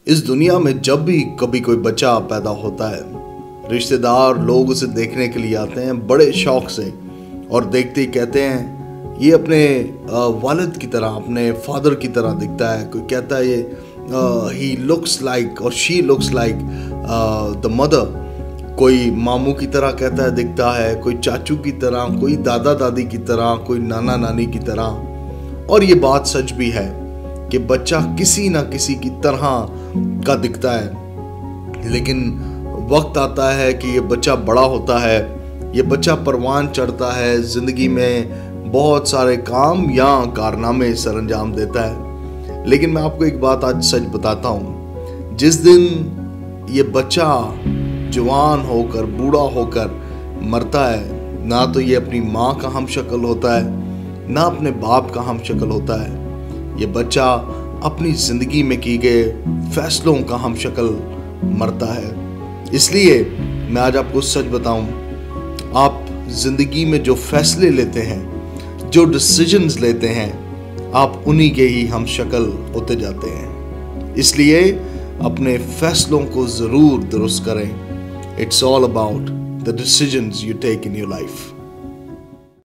इस दुनिया में जब भी कभी कोई बच्चा पैदा होता है, रिश्तेदार लोग उसे देखने के लिए आते हैं बड़े शौक से, और देखते ही कहते हैं ये अपने वालिद की तरह, अपने फादर की तरह दिखता है। कोई कहता है ये ही लुक्स लाइक और she looks like the mother. कोई मामू की तरह कहता है दिखता है, कोई चाचू की तरह, कोई दादा दादी की तरह, कोई नाना नानी की तरह। और ये बात सच भी है कि बच्चा किसी ना किसी की तरह का दिखता है, लेकिन वक्त आता है कि ये बच्चा बड़ा होता है, ये बच्चा परवान चढ़ता है, ज़िंदगी में बहुत सारे काम या कारनामे सरअंजाम देता है। लेकिन मैं आपको एक बात आज सच बताता हूँ, जिस दिन ये बच्चा जवान होकर, बूढ़ा होकर मरता है, ना तो ये अपनी माँ का हम शक्ल होता है, ना अपने बाप का हम शक्ल होता है। ये बच्चा अपनी ज़िंदगी में की गए फैसलों का हम शक्ल मरता है। इसलिए मैं आज आपको सच बताऊं, आप ज़िंदगी में जो फैसले लेते हैं, जो डिसीजंस लेते हैं, आप उन्हीं के ही हम शक्ल होते जाते हैं। इसलिए अपने फैसलों को ज़रूर दुरुस्त करें। It's all about the decisions you take in your life.